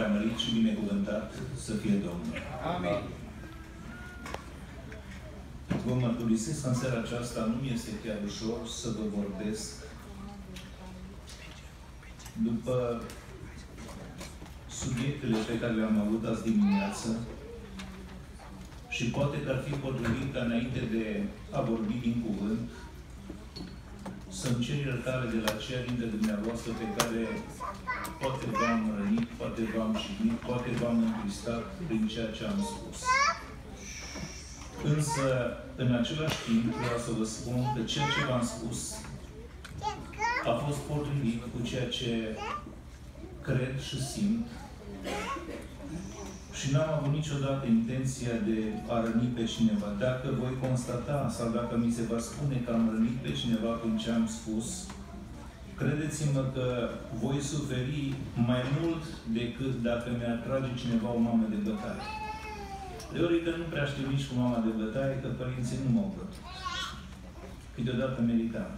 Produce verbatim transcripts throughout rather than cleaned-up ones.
preamărit și binecuvântat să fie Domnul. Amin. Vă mărturisesc în seara aceasta, nu mi este chiar ușor să vă vorbesc după subiectele pe care le-am avut azi dimineață și poate că ar fi potrivit ca înainte de a vorbi din cuvânt să-mi cer iertare de la aceia dintre dumneavoastră pe care poate v-am rănit, poate v-am jignit, poate v-am întristat prin ceea ce am spus. Însă, în același timp, vreau să vă spun că ceea ce v-am spus a fost potrivit cu ceea ce cred și simt și n-am avut niciodată intenția de a răni pe cineva. Dacă voi constata sau dacă mi se va spune că am rănit pe cineva prin ce am spus, credeți-mă că voi suferi mai mult decât dacă mi-ar trage cineva o mamă de bătaie. Teorică nu prea știu nici cu mama de bătaie, că părinții nu m-au bătut. Câteodată meritam.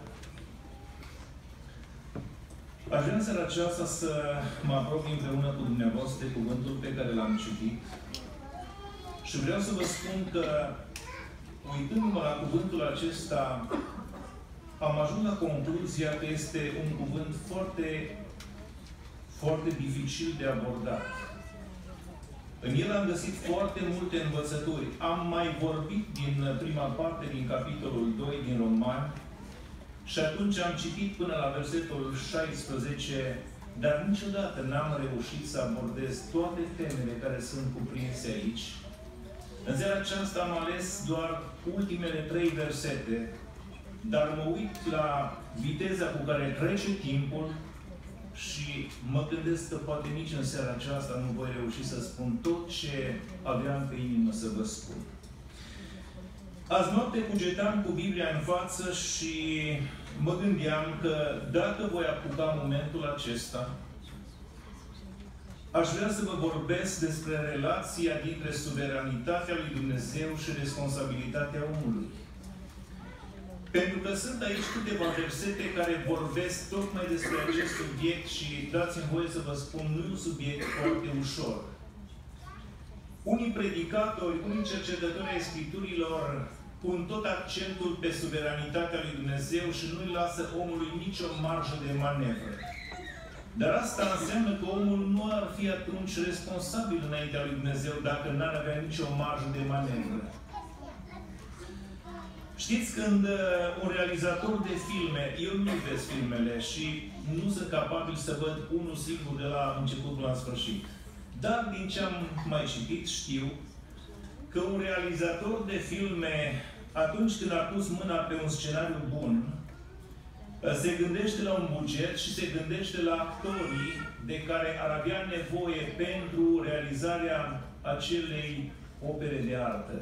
Aș vrea în seara aceasta să mă apropii împreună cu dumneavoastră de cuvântul pe care l-am citit și vreau să vă spun că, uitându-mă la cuvântul acesta, am ajuns la concluzia că este un cuvânt foarte, foarte dificil de abordat. În el am găsit foarte multe învățături. Am mai vorbit din prima parte, din capitolul doi, din Romani, și atunci am citit până la versetul șaisprezece, dar niciodată n-am reușit să abordez toate temele care sunt cuprinse aici. În seara aceasta am ales doar ultimele trei versete, dar mă uit la viteza cu care trece timpul și mă gândesc că poate nici în seara aceasta nu voi reuși să spun tot ce aveam pe inimă să vă spun. Azi noapte cugetam cu Biblia în față și mă gândeam că dacă voi apuca momentul acesta, aș vrea să vă vorbesc despre relația dintre suveranitatea lui Dumnezeu și responsabilitatea omului. Pentru că sunt aici câteva versete care vorbesc tocmai despre acest subiect și dați-mi voie să vă spun, nu e un subiect foarte ușor. Unii predicatori, unii cercetători ai Scripturilor pun tot accentul pe suveranitatea lui Dumnezeu și nu-i lasă omului nicio marjă de manevră. Dar asta înseamnă că omul nu ar fi atunci responsabil înaintea lui Dumnezeu dacă n-ar avea nicio marjă de manevră. Știți, când un realizator de filme, eu nu iubesc filmele și nu sunt capabil să văd unul singur de la început la sfârșit. Dar din ce am mai citit, știu că un realizator de filme, atunci când a pus mâna pe un scenariu bun, se gândește la un buget și se gândește la actorii de care ar avea nevoie pentru realizarea acelei opere de artă.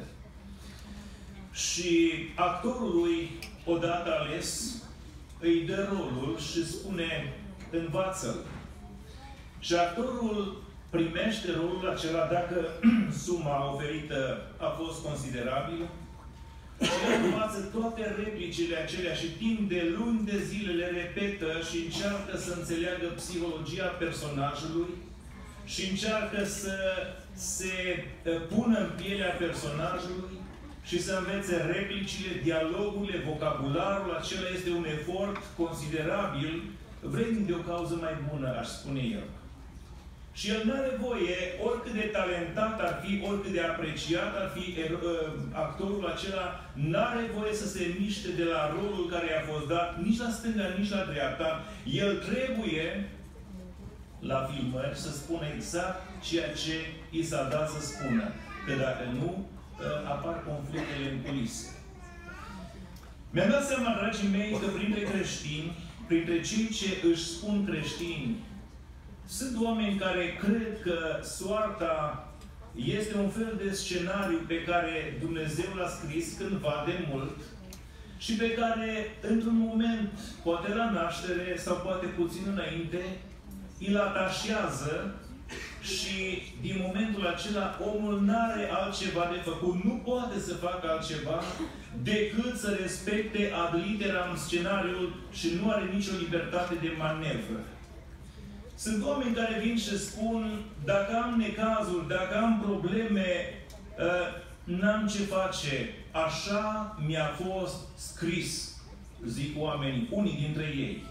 Și actorului, odată ales, îi dă rolul și spune, învață-l. Și actorul primește rolul acela dacă suma oferită a fost considerabilă și el învață toate replicile acelea și timp de luni de zile le repetă și încearcă să înțeleagă psihologia personajului și încearcă să se pună în pielea personajului și să învețe replicile, dialogurile, vocabularul. Acela este un efort considerabil, vrem de o cauză mai bună, aș spune eu. Și el nu are voie, oricât de talentat ar fi, oricât de apreciat ar fi actorul acela, nu are voie să se miște de la rolul care i-a fost dat, nici la stânga, nici la dreapta. El trebuie, la filmări, să spună exact ceea ce i s-a dat să spună. Că dacă nu, apar conflictele în culise. Mi-am dat seama, dragii mei, că printre creștini, printre cei ce își spun creștini, sunt oameni care cred că soarta este un fel de scenariu pe care Dumnezeu l-a scris cândva de mult și pe care, într-un moment, poate la naștere sau poate puțin înainte, îl atașează și din momentul acela omul n-are altceva de făcut, nu poate să facă altceva decât să respecte ad literam scenariul și nu are nicio libertate de manevră. Sunt oameni care vin și spun, dacă am necazuri, dacă am probleme, n-am ce face. Așa mi-a fost scris, zic oamenii, unii dintre ei.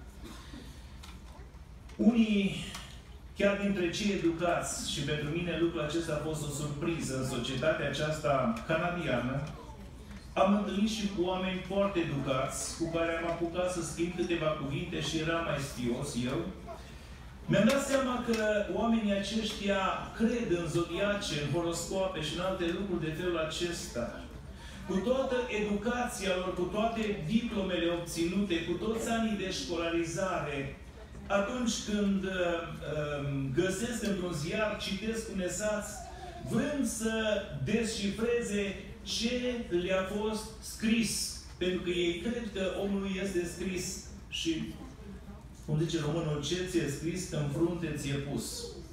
Unii, chiar dintre cei educați, și pentru mine lucrul acesta a fost o surpriză în societatea aceasta canadiană, am întâlnit și cu oameni foarte educați, cu care am apucat să schimb câteva cuvinte și eram mai stios eu. Mi-am dat seama că oamenii aceștia cred în zodiace, în horoscope și în alte lucruri de felul acesta. Cu toată educația lor, cu toate diplomele obținute, cu toți anii de școlarizare, atunci când uh, găsesc într-un ziar, citesc un esaț, vrând să descifreze ce le-a fost scris. Pentru că ei cred că omul este scris și, cum zice românul, ce ți-e scris, în frunte ți-e pus.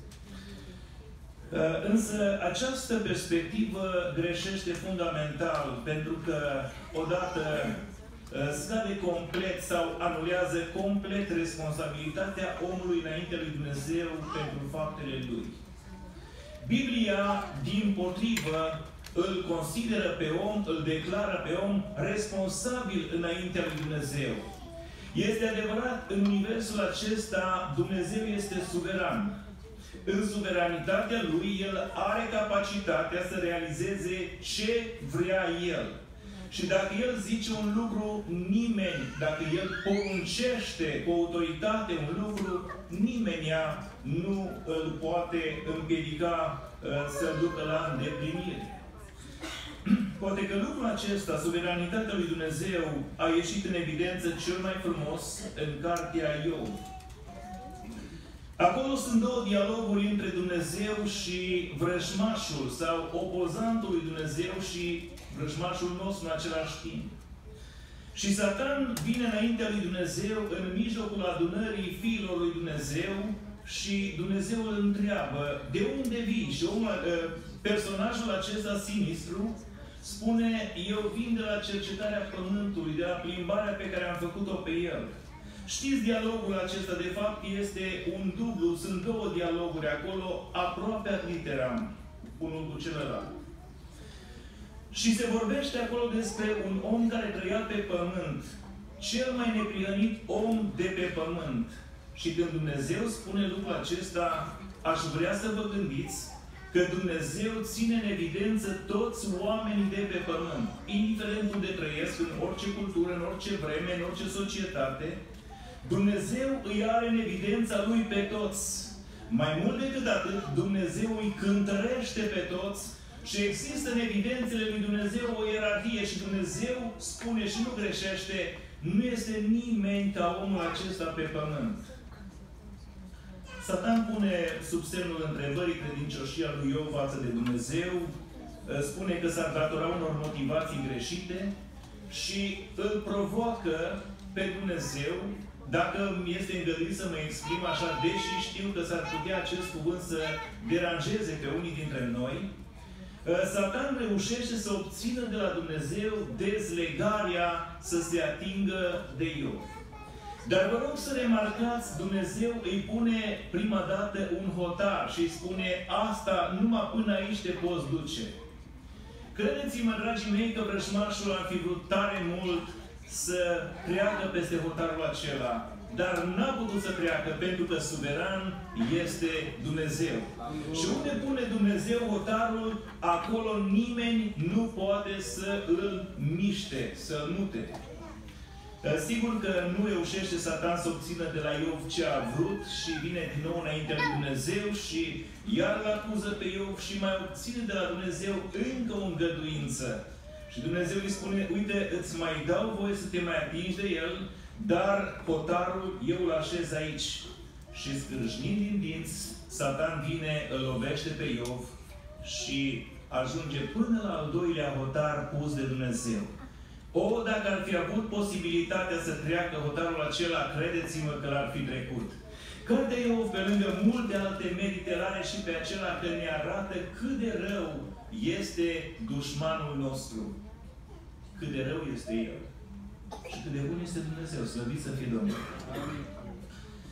Însă această perspectivă greșește fundamental, pentru că odată scade complet sau anulează complet responsabilitatea omului înainte lui Dumnezeu pentru faptele lui. Biblia, dimpotrivă, îl consideră pe om, îl declară pe om responsabil înaintea lui Dumnezeu. Este adevărat, în universul acesta Dumnezeu este suveran. În suveranitatea Lui, El are capacitatea să realizeze ce vrea El. Și dacă El zice un lucru, nimeni, dacă El poruncește cu autoritate un lucru, nimeni nu îl poate împiedica să-l ducă la îndeplinire. Poate că lucrul acesta, suveranitatea lui Dumnezeu, a ieșit în evidență cel mai frumos în cartea Iov. Acolo sunt două dialoguri între Dumnezeu și vrăjmașul, sau opozantul lui Dumnezeu și vrăjmașul nostru în același timp. Și Satan vine înaintea lui Dumnezeu în mijlocul adunării fiilor lui Dumnezeu și Dumnezeu îl întreabă, de unde vii? Și omul, personajul acesta sinistru spune, eu vin de la cercetarea pământului, de la plimbarea pe care am făcut-o pe el. Știți, dialogul acesta, de fapt, este un dublu, sunt două dialoguri acolo, aproape ad literam, unul cu celălalt. Și se vorbește acolo despre un om care trăia pe pământ, cel mai neprihănit om de pe pământ. Și când Dumnezeu spune lucrul acesta, aș vrea să vă gândiți că Dumnezeu ține în evidență toți oamenii de pe pământ, indiferent unde trăiesc, în orice cultură, în orice vreme, în orice societate. Dumnezeu îi are în evidența Lui pe toți. Mai mult decât atât, Dumnezeu îi cântărește pe toți și există în evidențele lui Dumnezeu o ierarhie și Dumnezeu spune și nu greșește, nu este nimeni ca omul acesta pe pământ. Satan pune sub semnul întrebării credincioșia lui Iov față de Dumnezeu, spune că s-ar datora unor motivații greșite și îl provoacă pe Dumnezeu, dacă mi este îngăduit să mă exprim așa, deși știu că s-ar putea acest cuvânt să deranjeze pe unii dintre noi, Satan reușește să obțină de la Dumnezeu dezlegarea să se atingă de Iov. Dar vă rog să remarcați, Dumnezeu îi pune prima dată un hotar și îi spune, asta numai până aici te poți duce. Credeți-mă, dragii mei, că vrăjmașul ar fi vrut tare mult să treacă peste hotarul acela, dar n-a putut să treacă, pentru că suveran este Dumnezeu. Și unde pune Dumnezeu hotarul, acolo nimeni nu poate să îl miște, să-l mute. Sigur că nu reușește Satan să obțină de la Iov ce a vrut și vine din nou înaintea lui Dumnezeu și iar îl acuză pe Iov și mai obține de la Dumnezeu încă o îngăduință. Și Dumnezeu îi spune, uite, îți mai dau voie să te mai atingi de el, dar hotarul eu îl așez aici. Și scrâșnind din dinți, Satan vine, îl lovește pe Iov și ajunge până la al doilea hotar pus de Dumnezeu. O, dacă ar fi avut posibilitatea să treacă hotarul acela, credeți-mă că l-ar fi trecut. Cartea Iov, pe lângă multe alte merite, are și pe acela că ne arată cât de rău este dușmanul nostru. Cât de rău este el. Și cât de bun este Dumnezeu. Slăvit să fie Domnul.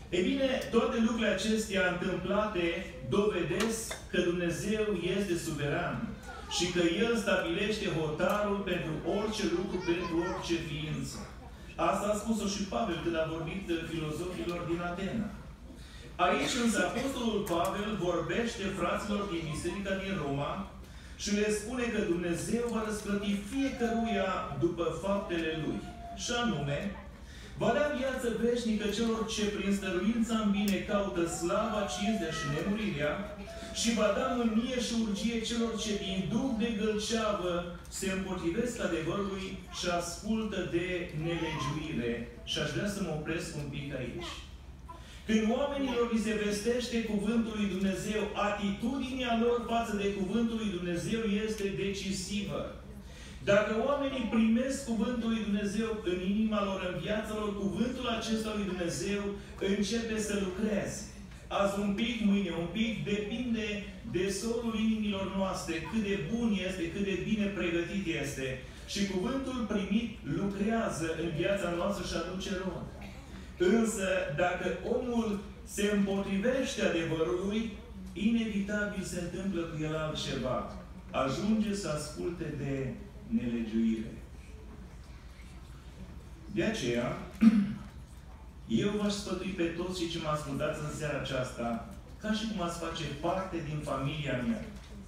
Ei bine, toate lucrurile acestea întâmplate dovedesc că Dumnezeu este suveran și că El stabilește hotarul pentru orice lucru, pentru orice ființă. Asta a spus-o și Pavel când a vorbit filozofilor din Atena. Aici însă Apostolul Pavel vorbește fraților din Biserica din Roma și le spune că Dumnezeu va răsplăti fiecăruia după faptele lui. Și anume, va da viață veșnică celor ce prin stăruința în bine caută slava, cinstea și nemurirea și va da mânie și urgie celor ce din duh de gâlceavă se împotrivesc adevărului și ascultă de nelegiuire. Și aș vrea să mă opresc un pic aici. Când oamenilor li se vestește cuvântul lui Dumnezeu, atitudinea lor față de cuvântul lui Dumnezeu este decisivă. Dacă oamenii primesc cuvântul lui Dumnezeu în inima lor, în viața lor, cuvântul acesta lui Dumnezeu începe să lucreze. Azi un pic, mâine un pic, depinde de solul inimilor noastre, cât de bun este, cât de bine pregătit este. Și cuvântul primit lucrează în viața noastră și aduce rod. Însă, dacă omul se împotrivește adevărului, inevitabil se întâmplă cu el altceva. Ajunge să asculte de nelegiuire. De aceea, eu v-aș sfătui pe toți cei ce mă ascultați în seara aceasta, ca și cum ați face parte din familia mea.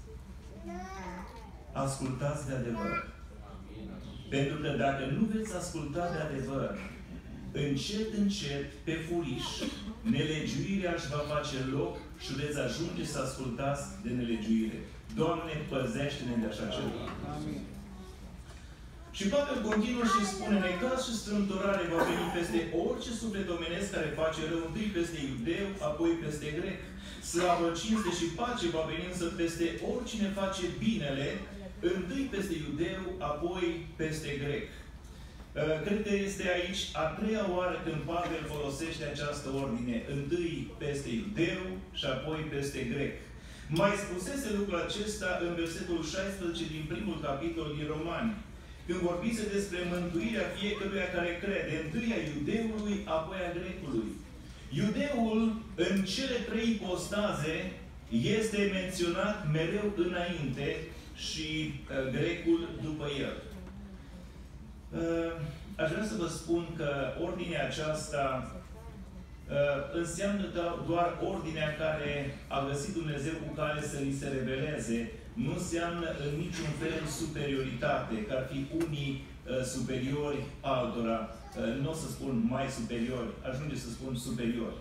Ascultați de adevăr. Pentru că dacă nu veți asculta de adevăr, încet, încet, pe furiș, nelegiuirea își va face loc și veți ajunge să ascultați de nelegiuire. Doamne, păzește-ne de așa ceva. Amin. Și Pavel continuă și spune, necaz și strâmtorare va veni peste orice suflet omenesc care face rău, întâi peste iudeu, apoi peste grec. Slavă, cinste și pace va veni însă peste oricine face binele, întâi peste iudeu, apoi peste grec. Cred că este aici a treia oară când Pavel folosește această ordine. Întâi peste iudeu și apoi peste grec. Mai spusese lucrul acesta în versetul șaisprezece din primul capitol din Romani, când vorbise despre mântuirea fiecăruia care crede, întâi a iudeului, apoi a grecului. Iudeul, în cele trei ipostaze, este menționat mereu înainte și uh, grecul după el. Uh, aș vrea să vă spun că ordinea aceasta uh, înseamnă doar ordinea care a găsit Dumnezeu cu care să li se reveleze. Nu înseamnă în niciun fel superioritate, că ar fi unii uh, superiori altora. Uh, nu o să spun mai superiori, ajunge să spun superiori.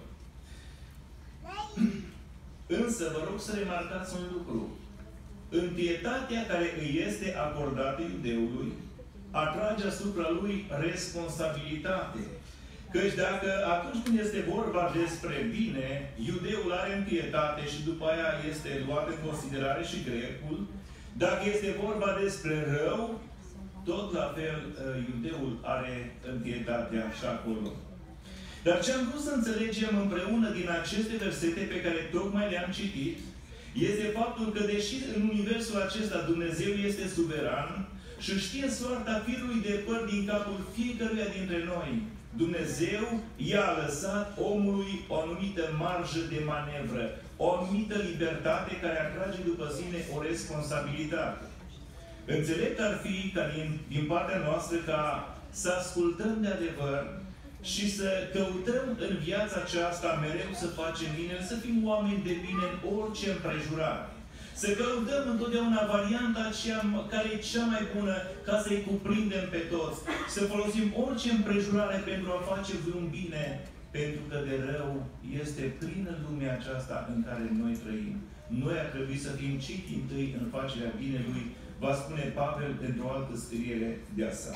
Însă, vă rog să remarcați un lucru. Întâietatea care îi este acordată iudeului atrage asupra lui responsabilitate. Căci dacă atunci când este vorba despre bine, iudeul are întâietate și după aia este luat în considerare și grecul, dacă este vorba despre rău, tot la fel iudeul are întâietatea și acolo. Dar ce am vrut să înțelegem împreună din aceste versete pe care tocmai le-am citit, este faptul că deși în universul acesta Dumnezeu este suveran și știe soarta firului de păr din capul fiecăruia dintre noi, Dumnezeu i-a lăsat omului o anumită marjă de manevră, o anumită libertate care atrage după sine o responsabilitate. Înțelept ar fi ca din, din partea noastră ca să ascultăm de adevăr și să căutăm în viața aceasta mereu să facem bine, să fim oameni de bine în orice împrejurare. Să căutăm întotdeauna varianta aceea care e cea mai bună ca să-i cuprindem pe toți. Să folosim orice împrejurare pentru a face vreun bine, pentru că de rău este plină lumea aceasta în care noi trăim. Noi ar trebui să fim cei dintâi în facerea binelui, va spune Pavel într-o altă scriere de asta.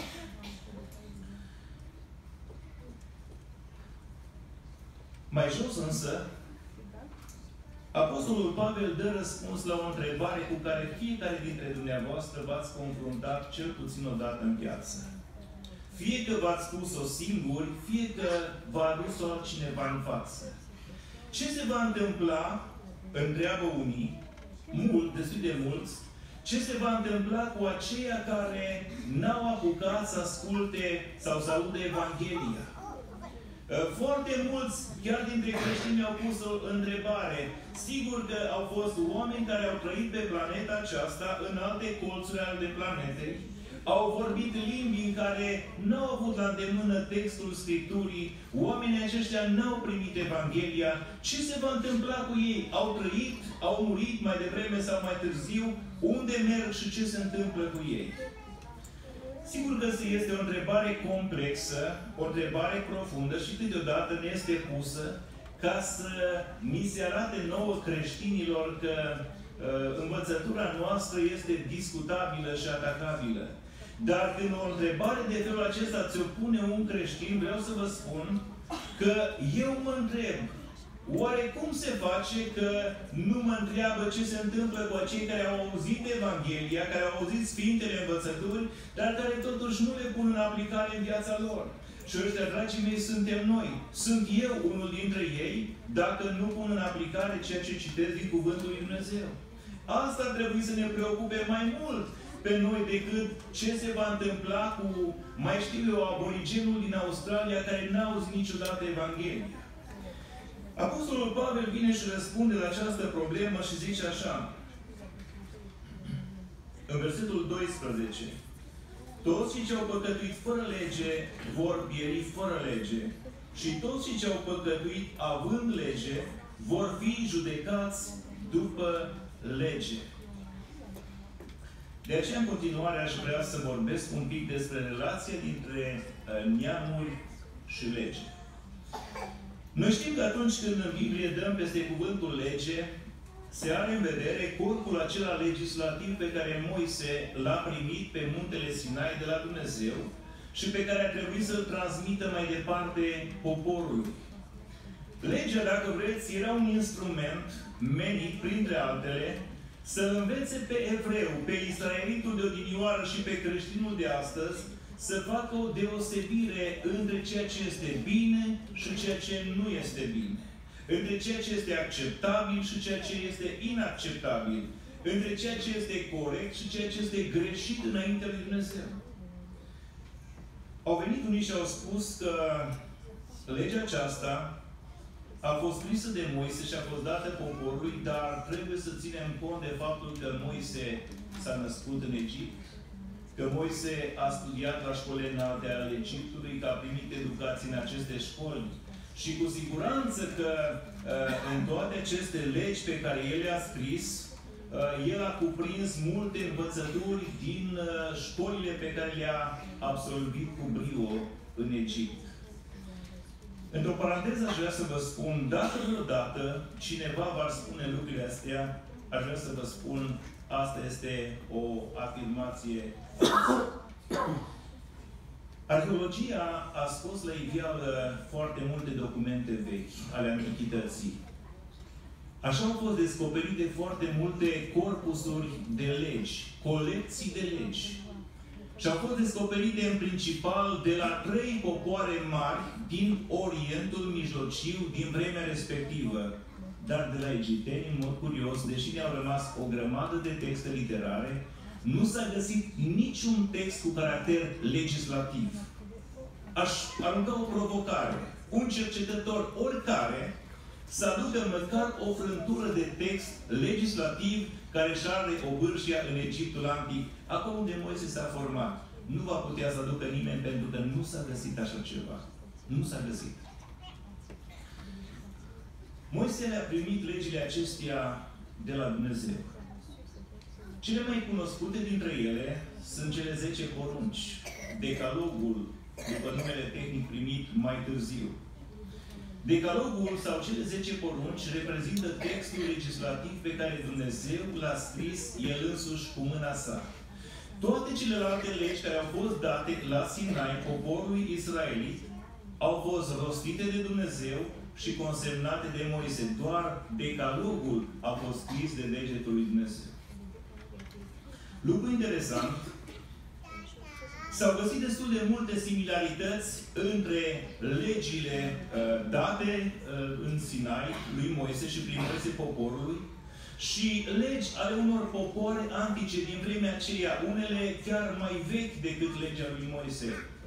Mai jos însă, Apostolul Pavel dă răspuns la o întrebare cu care fiecare dintre dumneavoastră v-ați confruntat cel puțin o dată în viață. Fie că v-ați spus-o singuri, fie că v-a adus-o altcineva în față. Ce se va întâmpla, întreabă unii, mult, destul de mulți, ce se va întâmpla cu aceia care n-au apucat să asculte sau să audă Evanghelia? Foarte mulți, chiar dintre creștini, au pus o întrebare. Sigur că au fost oameni care au trăit pe planeta aceasta, în alte colțuri ale planetei, au vorbit limbi în care nu au avut la îndemână textul Scripturii, oamenii aceștia n-au primit Evanghelia. Ce se va întâmpla cu ei? Au trăit, au murit mai devreme sau mai târziu? Unde merg și ce se întâmplă cu ei? Sigur că este o întrebare complexă, o întrebare profundă și câteodată ne este pusă ca să ni se arate nouă creștinilor că uh, învățătura noastră este discutabilă și atacabilă. Dar când o întrebare de felul acesta ți-o pune un creștin, vreau să vă spun că eu mă întreb, oare cum se face că nu mă întreabă ce se întâmplă cu acei care au auzit Evanghelia, care au auzit Sfintele Învățături, dar care totuși nu le pun în aplicare în viața lor? Și ăștia, dragii mei, suntem noi. Sunt eu unul dintre ei, dacă nu pun în aplicare ceea ce citesc din Cuvântul lui Dumnezeu. Asta trebuie să ne preocupe mai mult pe noi decât ce se va întâmpla cu, mai știu eu, aborigenul din Australia care n-a auzit niciodată Evanghelia. Apostolul Pavel vine și răspunde la această problemă și zice așa, în versetul doisprezece, toți cei ce au păcătuit fără lege vor pieri fără lege și toți cei ce au păcătuit având lege vor fi judecați după lege. De aceea, în continuare, aș vrea să vorbesc un pic despre relația dintre neamuri și lege. Noi știm că atunci când în Biblie dăm peste cuvântul lege, se are în vedere corpul acela legislativ pe care Moise l-a primit pe muntele Sinai de la Dumnezeu și pe care a trebuit să-l transmită mai departe poporului. Legea, dacă vreți, era un instrument menit, printre altele, să învețe pe evreu, pe israelitul de odinioară și pe creștinul de astăzi, să facă o deosebire între ceea ce este bine și ceea ce nu este bine. Între ceea ce este acceptabil și ceea ce este inacceptabil. Între ceea ce este corect și ceea ce este greșit înaintea lui Dumnezeu. Au venit unii și au spus că legea aceasta a fost scrisă de Moise și a fost dată poporului, dar trebuie să ținem cont de faptul că Moise s-a născut în Egipt, că Moise a studiat la școlile înalte ale Egiptului, că a primit educație în aceste școli. Și cu siguranță că în toate aceste legi pe care el le-a scris, el a cuprins multe învățături din școlile pe care le-a absolvit cu brio în Egipt. Într-o paranteză aș vrea să vă spun, dacă vreodată cineva va spune lucrurile astea, aș vrea să vă spun, asta este o afirmație. Arheologia a scos la iveală foarte multe documente vechi ale antichității. Așa au fost descoperite foarte multe corpusuri de legi, colecții de legi. Și au fost descoperite în principal de la trei popoare mari din Orientul Mijlociu din vremea respectivă. Dar de la egipteni, în mod curios, deși ne-au rămas o grămadă de texte literare, nu s-a găsit niciun text cu caracter legislativ. Aș arunca o provocare. Un cercetător oricare să aducă măcar o frântură de text legislativ care își are obârșia în Egiptul Antic, acolo unde Moise s-a format. Nu va putea să aducă nimeni pentru că nu s-a găsit așa ceva. Nu s-a găsit. Moise le-a primit legile acestea de la Dumnezeu. Cele mai cunoscute dintre ele sunt cele zece porunci, Decalogul, după numele tehnic primit mai târziu. Decalogul sau cele zece porunci reprezintă textul legislativ pe care Dumnezeu l-a scris El însuși cu mâna sa. Toate celelalte legi care au fost date la Sinai poporului israelit au fost rostite de Dumnezeu și consemnate de Moise. Doar Decalogul a fost scris de degetul lui Dumnezeu. Lucru interesant, s-au găsit destul de multe similarități între legile uh, date uh, în Sinai lui Moise și prin verse poporului și legi ale unor popoare antice din vremea aceea, unele chiar mai vechi decât legea lui Moise.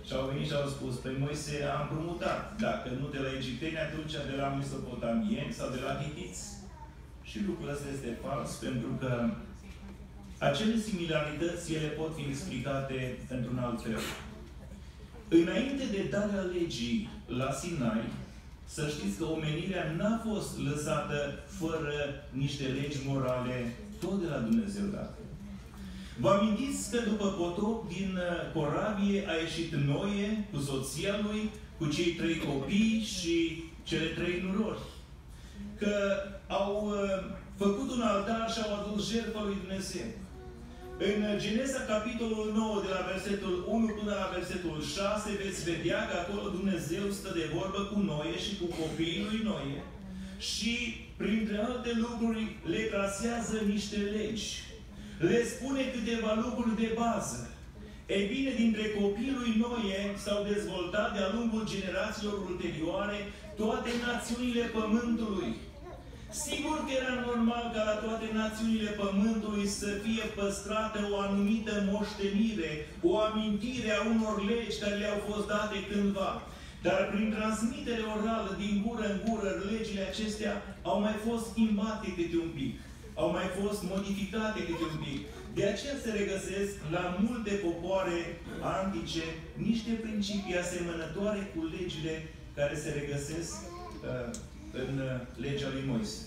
Și au venit și au spus, păi Moise a împrumutat, dacă nu de la egipteni, atunci de la mesopotamieni sau de la hitiți. Și lucrul ăsta este fals, pentru că acele similarități, ele pot fi explicate într-un alt fel. Înainte de darea legii la Sinai, să știți că omenirea n-a fost lăsată fără niște legi morale, tot de la Dumnezeu date. Vă amintiți că după potop din corabie a ieșit Noe cu soția lui, cu cei trei copii și cele trei nurori. Că au făcut un altar și au adus jertfă lui Dumnezeu. În Genesa, capitolul nouă, de la versetul unu până la versetul șase, veți vedea că acolo Dumnezeu stă de vorbă cu Noe și cu copiii lui Noe și, printre alte lucruri, le trasează niște legi. Le spune câteva lucruri de bază. Ei bine, dintre copiii lui Noe s-au dezvoltat de-a lungul generațiilor ulterioare toate națiunile Pământului. Sigur că era normal ca la toate națiunile Pământului să fie păstrată o anumită moștenire, o amintire a unor legi care le-au fost date cândva. Dar prin transmitere orală, din gură în gură, legile acestea au mai fost schimbate câte un pic. Au mai fost modificate câte un pic. De aceea se regăsesc la multe popoare antice niște principii asemănătoare cu legile care se regăsesc uh, în uh, legea lui Moise.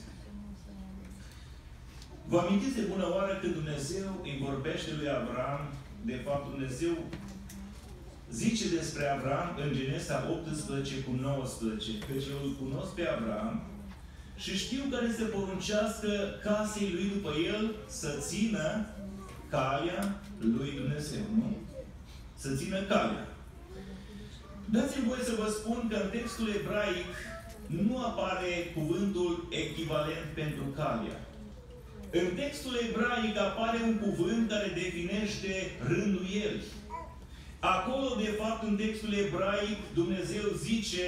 Vă amintiți de bună oară când Dumnezeu îi vorbește lui Avram, de fapt Dumnezeu zice despre Avram în Genesa optsprezece cu nouăsprezece, căci eu îl cunosc pe Avram și știu care să poruncească casei lui după el să țină calea lui Dumnezeu, nu? Să țină calea. Dați-mi voie să vă spun că în textul ebraic nu apare cuvântul echivalent pentru calea. În textul ebraic apare un cuvânt care definește rânduieli. Acolo, de fapt, în textul ebraic, Dumnezeu zice,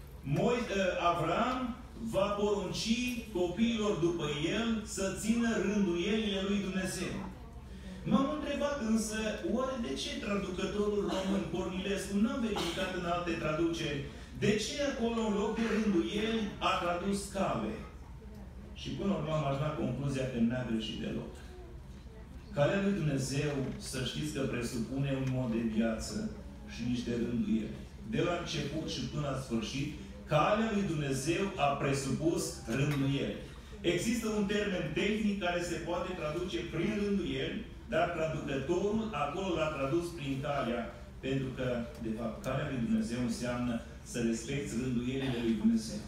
Avram va porunci copiilor după el să țină rânduielile lui Dumnezeu. M-am întrebat însă, oare de ce traducătorul român Cornilescu, n-am verificat în alte traduceri, de ce acolo, în loc de rânduieli, a tradus cale? Și până la urmă am ajuns la concluzia că n-a greșit deloc. Calea lui Dumnezeu, să știți că presupune un mod de viață și niște rânduieli. De la început și până la sfârșit, calea lui Dumnezeu a presupus rânduieli. Există un termen tehnic care se poate traduce prin rânduieli, dar traducătorul acolo l-a tradus prin calea, pentru că, de fapt, calea lui Dumnezeu înseamnă să respecti rânduielile lui Dumnezeu.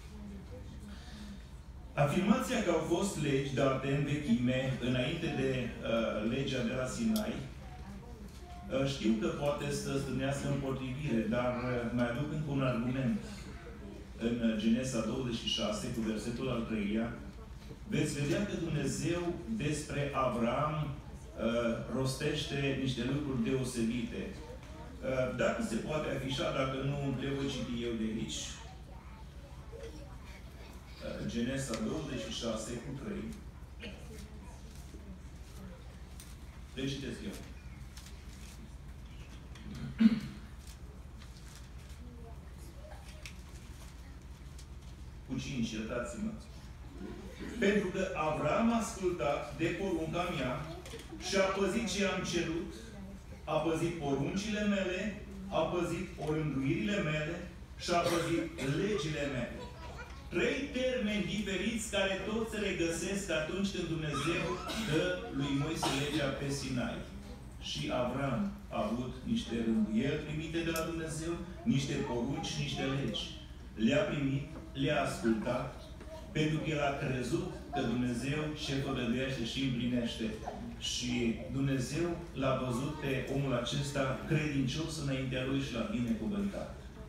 Afirmația că au fost legi date în vechime, înainte de uh, legea de la Sinai, uh, știu că poate să stârnească împotrivire, dar uh, mai aduc încă un argument. În Genesa douăzeci și șase, cu versetul al treilea, veți vedea că Dumnezeu despre Avram uh, rostește niște lucruri deosebite. Uh, dacă se poate afișa, dacă nu, le voi citi eu de aici. Genesa douăzeci și șase cu trei. Le citesc eu. Cu cinci, iertați-mă. Pentru că Avram a ascultat de porunca mea și a păzit ce am cerut, a păzit poruncile mele, a păzit orânduirile mele și a păzit legile mele. Trei termeni diferiți care tot se regăsesc atunci când Dumnezeu dă lui Moise legea pe Sinai. Și Avram a avut niște rânduieli primite de la Dumnezeu, niște porunci, niște legi. Le-a primit, le-a ascultat, pentru că el a crezut că Dumnezeu ce făgăduiește și împlinește. Și Dumnezeu l-a văzut pe omul acesta credincios înaintea lui și l-a binecuvântat.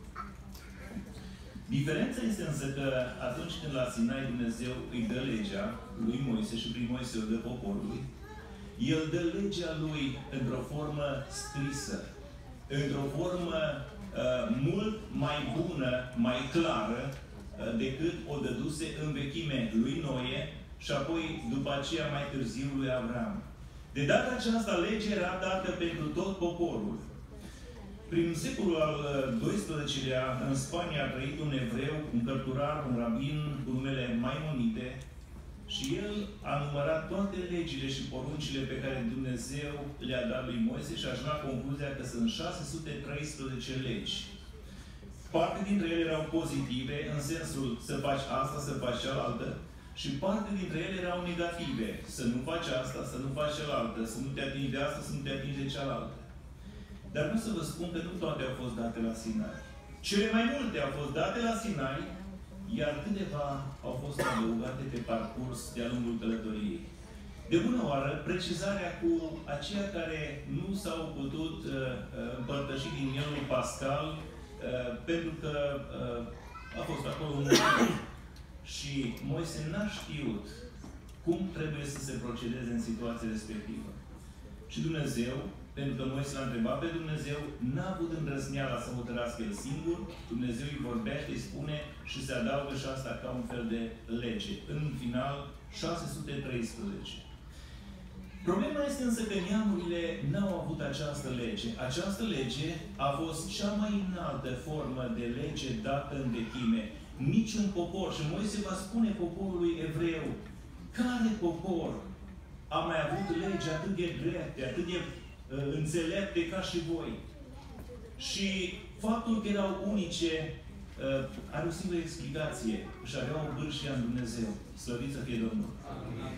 Diferența este însă că atunci când la Sinai Dumnezeu îi dă legea lui Moise și prin Moise o dă poporului, El dă legea lui într-o formă scrisă, într-o formă uh, mult mai bună, mai clară, uh, decât o dăduse în vechime lui Noe și apoi după aceea mai târziu lui Avram. De data aceasta, legea era dată pentru tot poporul. Prin secolul al doisprezecelea, în Spania a trăit un evreu, un cărturar, un rabin cu numele Maimonide, și el a numărat toate legile și poruncile pe care Dumnezeu le-a dat lui Moise și a ajuns la concluzia că sunt șase sute treisprezece legi. Parte dintre ele erau pozitive, în sensul să faci asta, să faci cealaltă, și parte dintre ele erau negative. Să nu faci asta, să nu faci cealaltă, să nu te atingi de asta, să nu te atingi de cealaltă. Dar vreau să vă spun că nu toate au fost date la Sinai. Cele mai multe au fost date la Sinai, iar câteva au fost adăugate pe parcurs de-a lungul călătoriei. De bună oară, precizarea cu aceia care nu s-au putut uh, împărtăși din mielul pascal, uh, pentru că uh, a fost acolo un moment și Moise n-a știut cum trebuie să se procedeze în situația respectivă. Și Dumnezeu, pentru că Moise l-a întrebat pe Dumnezeu, n-a avut îndrăzneala să hotărască el singur, Dumnezeu îi vorbește, îi spune și se adaugă și asta ca un fel de lege. În final, șase sute treisprezece. Problema este însă că neamurile n-au avut această lege. Această lege a fost cea mai înaltă formă de lege dată în vechime. Niciun popor, și Moise va spune poporului evreu, care popor a mai avut lege atât de drepte, atât de uh, înțelepte ca și voi? Și faptul că erau unice uh, are o singură explicație. Și aveau o bârșie în Dumnezeu. Slăvit să fie Domnul. Amin.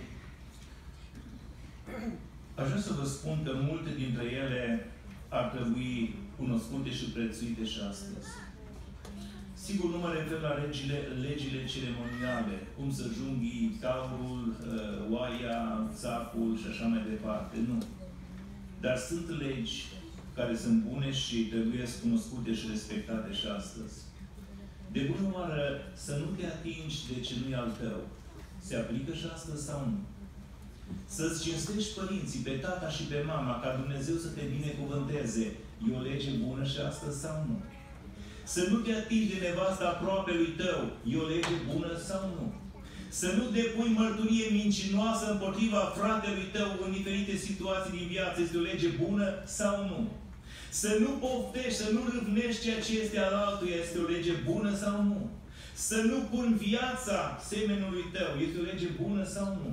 Aș vrea să vă spun că multe dintre ele ar trebui cunoscute și prețuite și astăzi. Sigur, nu mă refer la legile, legile ceremoniale, cum să junghii taurul, oaia, țapul și așa mai departe. Nu. Dar sunt legi care sunt bune și trebuie cunoscute și respectate și astăzi. De bună oară, să nu te atingi de ce nu e al tău. Se aplică și astăzi sau nu? Să-ți cinstești părinții, pe tata și pe mama, ca Dumnezeu să te binecuvânteze. E o lege bună și astăzi sau nu? Să nu te atingi de nevasta aproapelui tău. E o lege bună sau nu? Să nu depui mărturie mincinoasă împotriva fratelui tău în diferite situații din viață. Este o lege bună sau nu? Să nu poftești, să nu râvnești ceea ce este al altuia. Este o lege bună sau nu? Să nu pun viața semenului tău. Este o lege bună sau nu?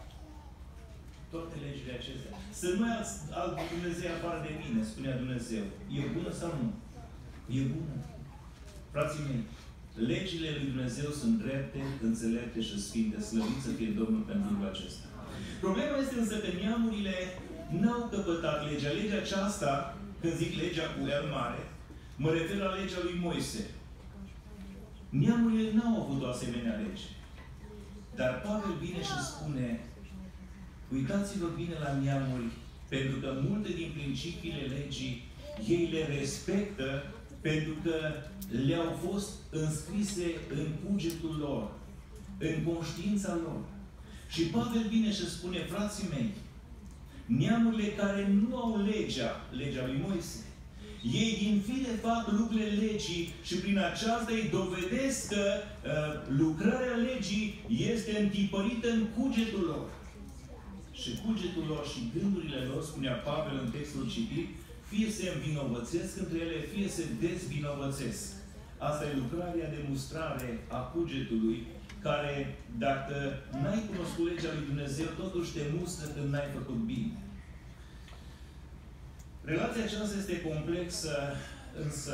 Toate legile acestea. Să nu ai alt Dumnezeu afară de mine, spunea Dumnezeu. E bună sau nu? E bună. Frații mei, legile lui Dumnezeu sunt drepte, înțelepte și sfinte. Slăvit să fie Domnul pentru lucrul acesta. Problema este însă că neamurile n-au căpătat legea. Legea aceasta, când zic legea cu L mare, mă refer la legea lui Moise. Neamurile n-au avut o asemenea lege. Dar Pavel vine și spune: uitați-vă bine la neamuri, pentru că multe din principiile legii ei le respectă pentru că le-au fost înscrise în cugetul lor, în conștiința lor. Și Pavel vine și spune: frații mei, neamurile care nu au legea, legea lui Moise, ei din fire fac lucrurile legii și prin aceasta îi dovedesc că uh, lucrarea legii este întipărită în cugetul lor. Și cugetul lor și gândurile lor, spunea Pavel în textul citit, fie se învinovățesc între ele, fie se dezvinovățesc. Asta e lucrarea de mustrare a cugetului, care, dacă n-ai cunoscut legea lui Dumnezeu, totuși te mustră când n-ai făcut bine. Relația aceasta este complexă, însă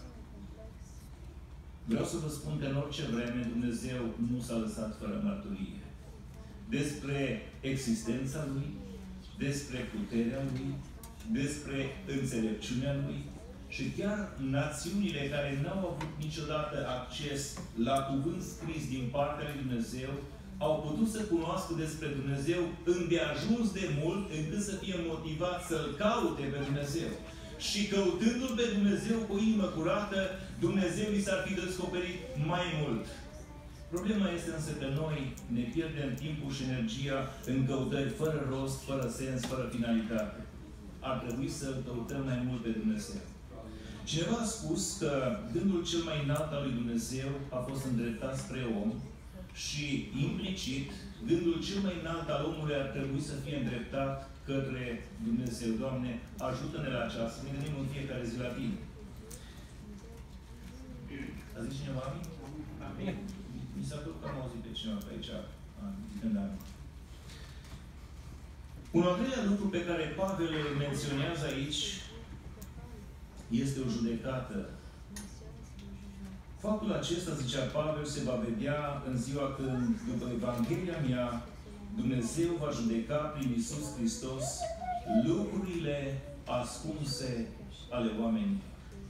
vreau să vă spun că în orice vreme Dumnezeu nu s-a lăsat fără mărturie. Despre existența Lui, despre puterea Lui, despre înțelepciunea Lui și chiar națiunile care n-au avut niciodată acces la cuvânt scris din partea lui Dumnezeu au putut să cunoască despre Dumnezeu îndeajuns de mult încât să fie motivat să-L caute pe Dumnezeu. Și căutându-L pe Dumnezeu cu o inimă curată, Dumnezeu li s-ar fi descoperit mai mult. Problema este însă că noi ne pierdem timpul și energia în căutări fără rost, fără sens, fără finalitate. Ar trebui să căutăm mai mult pe Dumnezeu. Cineva a spus că gândul cel mai înalt al lui Dumnezeu a fost îndreptat spre om și, implicit, gândul cel mai înalt al omului ar trebui să fie îndreptat către Dumnezeu. Doamne, ajută-ne la aceasta, să ne gândim în fiecare zi la Tine. A zis cineva amin? Amin. Mi s-a părut că am auzit pe cineva pe aici, zicând amin. Un al treilea lucru pe care Pavel îl menționează aici este o judecată. Faptul acesta, zicea Pavel, se va vedea în ziua când, după Evanghelia mea, Dumnezeu va judeca prin Iisus Hristos lucrurile ascunse ale oamenilor.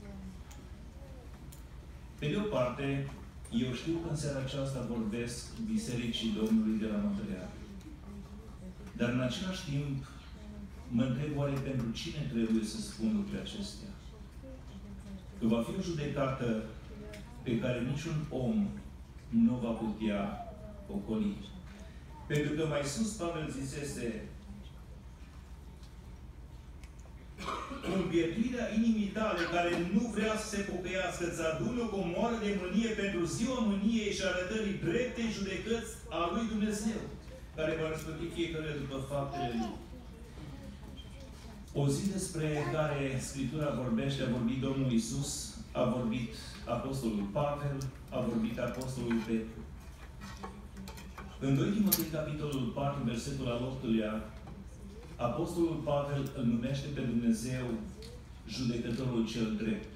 Pe de o parte, eu știu că în seara aceasta vorbesc Bisericii Domnului de la Montreal. Dar în același timp, mă întreb oare pentru cine trebuie să spun lucrurile acestea? Că va fi o judecată pe care niciun om nu va putea ocoli. Pentru că mai sus Pavel zisese: cu împietrirea inimii tale, care nu vrea să se pocăiască, îți adună o comoară de mânie pentru ziua mâniei și arătării dreptei judecăți a lui Dumnezeu, care va răsplăti fiecare după faptele lui. O zi despre care Scriptura vorbește, a vorbit Domnul Iisus, a vorbit Apostolul Pavel, a vorbit Apostolul Petru. În doi Timotei, capitolul patru, versetul al optulea, Apostolul Pavel îl numește pe Dumnezeu judecătorul cel drept.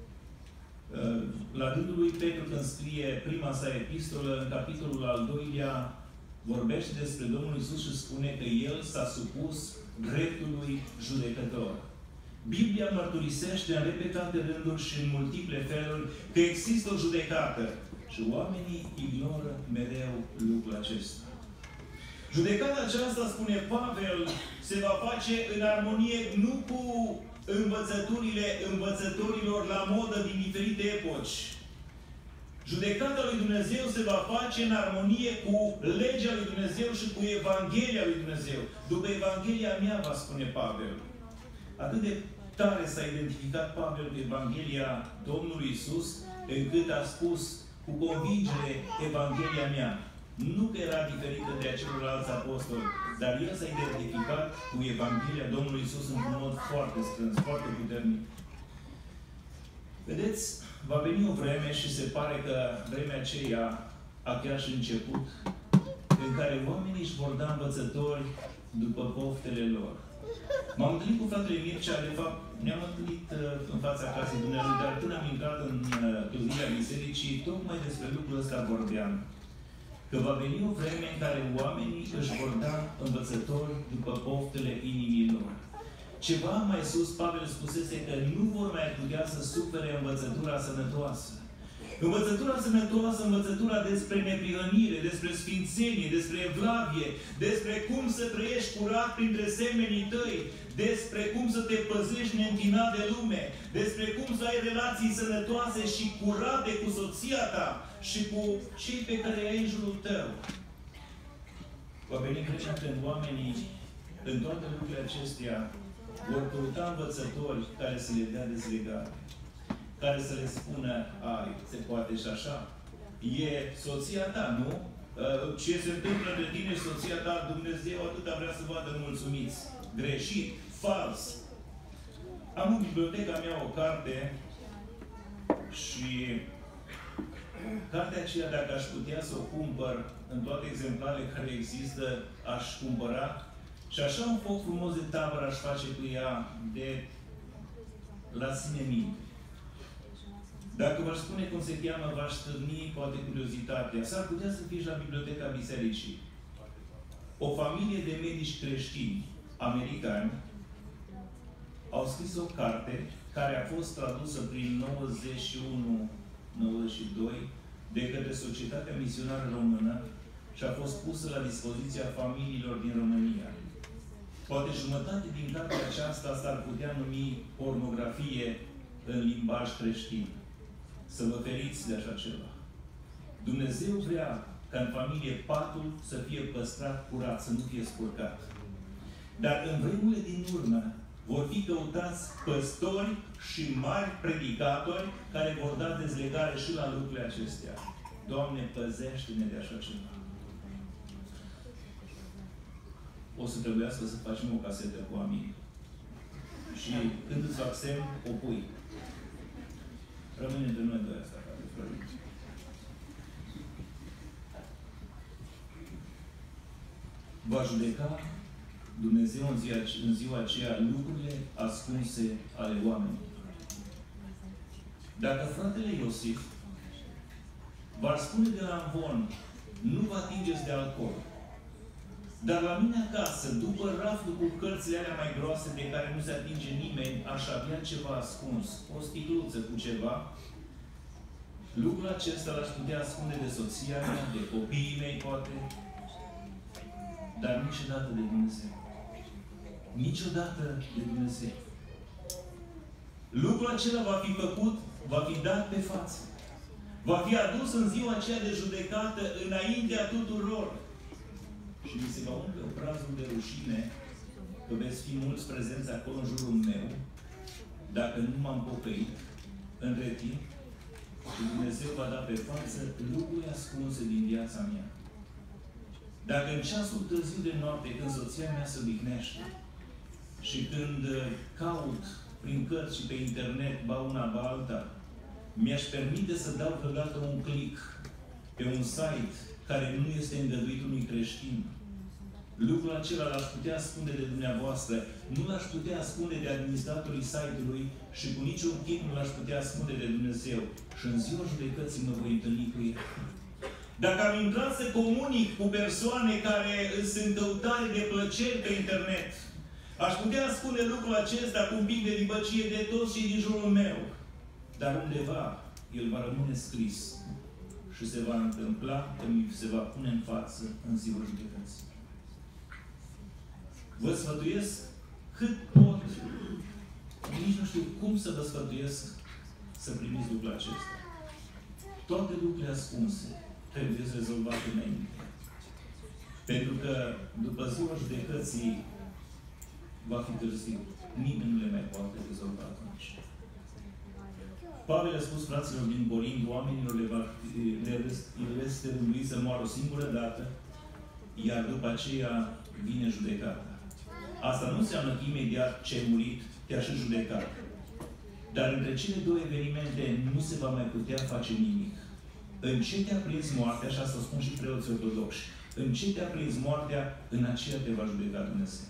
La rândul lui Petru, când scrie prima sa epistolă, în capitolul al doilea, vorbește despre Domnul Iisus și spune că El s-a supus dreptului judecător. Biblia mărturisește în repetate rânduri și în multiple feluri că există o judecată și oamenii ignoră mereu lucrul acesta. Judecata aceasta, spune Pavel, se va face în armonie nu cu învățăturile învățătorilor la modă din diferite epoci. Judecata lui Dumnezeu se va face în armonie cu legea lui Dumnezeu și cu Evanghelia lui Dumnezeu. După Evanghelia mea, va spune Pavel. Atât de tare s-a identificat Pavel cu Evanghelia Domnului Iisus, încât a spus cu convingere Evanghelia mea. Nu că era diferită de celorlalți apostoli, dar el s-a identificat cu Evanghelia Domnului Iisus într-un mod foarte strâns, foarte puternic. Vedeți, va veni o vreme și se pare că vremea aceea a chiar și început, în care oamenii își vor da învățători după poftele lor. M-am întâlnit cu fratele Mircea, de fapt, ne-am întâlnit uh, în fața casei Dumnezeu, dar când am intrat în uh, clădirea bisericii, tocmai despre lucrul ăsta vorbeam. Că va veni o vreme în care oamenii își vor da învățători după poftele inimilor. Ceva mai sus, Pavel spusese că nu vor mai putea să sufere învățătura sănătoasă. Învățătura sănătoasă, învățătura despre neprihănire, despre sfințenie, despre evlavie, despre cum să trăiești curat printre semenii tăi, despre cum să te păzești neîntinat de lume, despre cum să ai relații sănătoase și curate cu soția ta și cu cei pe care ai în jurul tău. Va veni vremea când oamenii, în toate lucrurile acestea, vor căuta învățători care să le dea dezlegare, care să le spună: ai, se poate și așa. E soția ta, nu? Ce se întâmplă între tine și soția ta, Dumnezeu atâta vrea să vadă mulțumiți. Greșit, fals. Am în biblioteca mea o carte și cartea aceea, dacă aș putea să o cumpăr în toate exemplarele care există, aș cumpăra. Și așa un foc frumos de tabără aș face cu ea de la sine minte. Dacă v-aș spune cum se cheamă, v-aș stârni poate curiozitatea. S-ar putea să fie și la Biblioteca Bisericii. O familie de medici creștini americani au scris o carte care a fost tradusă prin nouăzeci și unu nouăzeci și doi de către Societatea Misionară Română și a fost pusă la dispoziția familiilor din România. Poate jumătate din cartea aceasta s-ar putea numi pornografie în limbaj creștin. Să vă feriți de așa ceva. Dumnezeu vrea ca în familie patul să fie păstrat curat, să nu fie spurcat. Dar în vremurile din urmă vor fi căutați păstori și mari predicatori care vor da dezlegare și la lucrurile acestea. Doamne, păzește-ne de așa ceva. O să trebuiască să facem o casetă cu amin. Și când îți fac semn, o pui. Rămâne între noi doi asta. Părinte. Va judeca Dumnezeu în ziua, în ziua aceea lucrurile ascunse ale oamenilor. Dacă fratele Iosif v-ar spune de la amvon, nu vă atingeți de alcool, dar la mine acasă, după raftul cu cărțile alea mai groase de care nu se atinge nimeni, aș avea ceva ascuns, o sticluță cu ceva, lucrul acesta l-aș putea ascunde de soția mea, de copiii mei, poate, dar niciodată de Dumnezeu. Niciodată de Dumnezeu. Lucrul acela va fi făcut, va fi dat pe față. Va fi adus în ziua aceea de judecată înaintea tuturor. Și mi se va umple obrazul de rușine că veți fi mulți prezenți acolo în jurul meu, dacă nu m-am pocăit, între timp, și Dumnezeu va da pe față lucruri ascunse din viața mea. Dacă în ceasul târziu de noapte, când soția mea se odihnește și când caut prin cărți și pe internet, ba una, ba alta, mi-aș permite să dau vreodată un click pe un site care nu este îngăduit unui creștin, lucrul acela l-aș putea ascunde de dumneavoastră, nu l-aș putea ascunde de administratorii site-ului și cu niciun chip nu l-aș putea ascunde de Dumnezeu. Și în ziua judecății mă voi întâlni cu El. Dacă am intrat să comunic cu persoane care sunt în căutare de plăceri pe internet, aș putea ascunde lucrul acesta cu un pic de libăcie de toți și din jurul meu. Dar undeva, el va rămâne scris și se va întâmpla că mi se va pune în față în ziua judecății. Vă sfătuiesc cât pot, nici nu știu cum să vă sfătuiesc să primiți lucrul acesta. Toate lucrurile ascunse trebuie rezolvate înainte. Pentru că după ziua judecății va fi târziu. Nimeni nu le mai poate rezolva atunci. Pavel a spus fraților din Corint, oamenilor le, va, le, le este rânduit să moară o singură dată, iar după aceea vine judecata. Asta nu înseamnă că imediat ce ai murit, te-a și judecat. Dar între cele două evenimente nu se va mai putea face nimic. În ce te-a prins moartea, și asta spun și preoții ortodoxi, în ce te-a prins moartea, în aceea te va judeca Dumnezeu.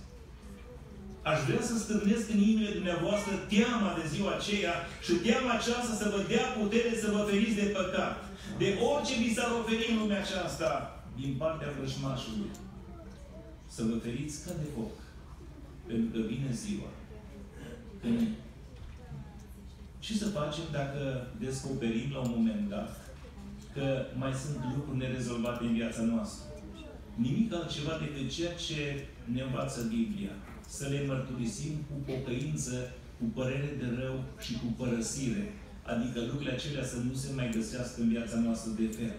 Aș vrea să stârnesc în inimile dumneavoastră teama de ziua aceea și teama aceasta să vă dea putere să vă feriți de păcat. De orice vi s-ar oferi în lumea aceasta din partea vrăjmașului. Să vă feriți ca de foc. Pentru că vine ziua. Când... Ce să facem dacă descoperim la un moment dat că mai sunt lucruri nerezolvate în viața noastră? Nimic altceva decât ceea ce ne învață Biblia. Să le mărturisim cu pocăință, cu părere de rău și cu părăsire. Adică lucrurile acelea să nu se mai găsească în viața noastră de fel.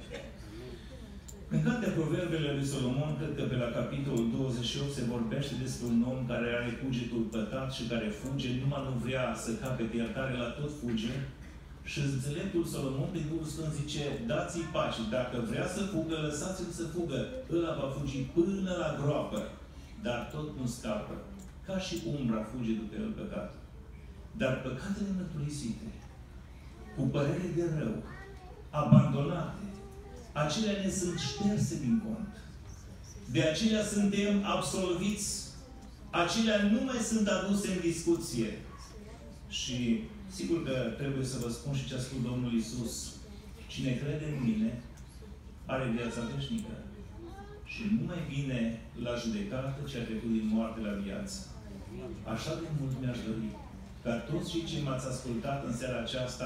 În cartea Proverbele lui Solomon, cred că pe la capitolul douăzeci și opt se vorbește despre un om care are cugetul păcat și care fuge, numai nu vrea să capete iertare, la tot fuge. Și înțeleptul Solomon, pe Duhul Sfânt, zice, dați-i pace. Dacă vrea să fugă, lăsați-l să fugă. Ăla va fugi până la groapă. Dar tot nu scapă. Ca și umbra fuge după el păcat. Dar păcatele mărturisite, cu părere de rău, abandonate, acelea ne sunt șterse din cont. De acelea suntem absolviți. Acelea nu mai sunt aduse în discuție. Și sigur că trebuie să vă spun și ce a spus Domnul Iisus. Cine crede în mine, are viața veșnică. Și nu mai vine la judecată ce a trecut din moarte la viață. Așa de mult mi-aș dori ca toți cei ce m-ați ascultat în seara aceasta,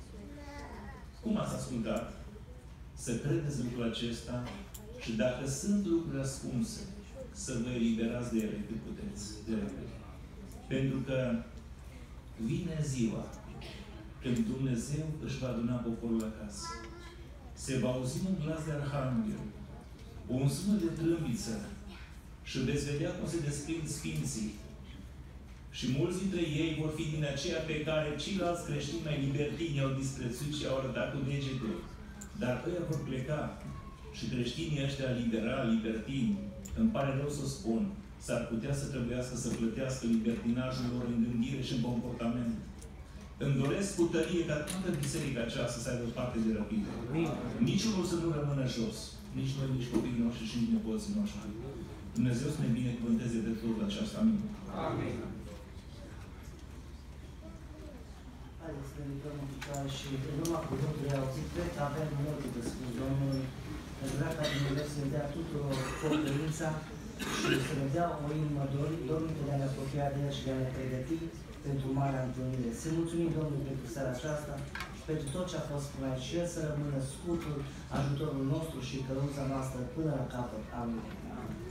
cum ați ascultat, să credeți lucrul acesta și dacă sunt lucruri ascunse, să vă eliberați de ele cât puteți. De ele. Pentru că vine ziua când Dumnezeu își va aduna poporul acasă. Se va auzi un glas de arhanghel, un sunet de trâmbiță și veți vedea cum se desprind sfinții. Și mulți dintre ei vor fi din aceia pe care ceilalți creștini mai libertini au disprețuit și au arătat cu degetul. Dar ăia vor pleca. Și creștinii ăștia liberali, libertini, îmi pare rău să spun, s-ar putea să trebuiască să plătească libertinajul lor în gândire și în comportament. Îmi doresc cu tărie ca toată biserica aceasta să aibă parte de răpire. Niciunul să nu rămână jos. Nici noi, nici copiii noștri și nici nepoții noștri. Dumnezeu să ne binecuvânteze de totul aceasta. Amin. Amin. Haideți să ridicăm în picioare și în urma cuvântului auzit, cred că avem multe de spus Domnului. Aș vrea ca Dumnezeu să ne dea tuturor pocăința și să ne dea o inimă dornită de a ne apropia de El și de a ne pregăti pentru marea întâlnire. Să mulțumim Domnului pentru seara aceasta și pentru tot ce a fost până aici și El să rămână scutul, ajutorul nostru și călăuța noastră până la capăt. Amin.